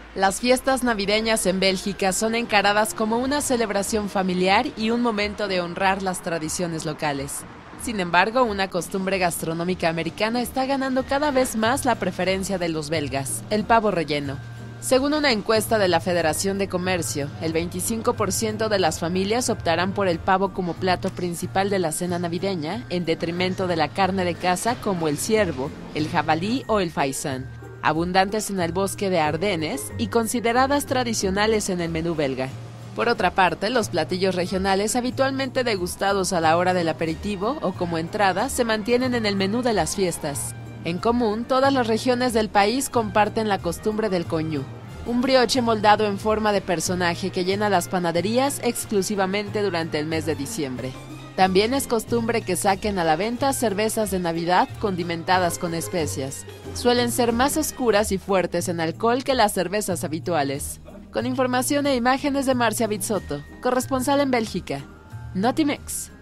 Las fiestas navideñas en Bélgica son encaradas como una celebración familiar y un momento de honrar las tradiciones locales. Sin embargo, una costumbre gastronómica americana está ganando cada vez más la preferencia de los belgas, el pavo relleno. Según una encuesta de la Federación de Comercio, el 25% de las familias optarán por el pavo como plato principal de la cena navideña, en detrimento de la carne de caza como el ciervo, el jabalí o el faisán, abundantes en el bosque de Ardenes y consideradas tradicionales en el menú belga. Por otra parte, los platillos regionales habitualmente degustados a la hora del aperitivo o como entrada se mantienen en el menú de las fiestas. En común, todas las regiones del país comparten la costumbre del cognú, un brioche moldado en forma de personaje que llena las panaderías exclusivamente durante el mes de diciembre. También es costumbre que saquen a la venta cervezas de Navidad condimentadas con especias. Suelen ser más oscuras y fuertes en alcohol que las cervezas habituales. Con información e imágenes de Marcia Bizzotto, corresponsal en Bélgica. Notimex.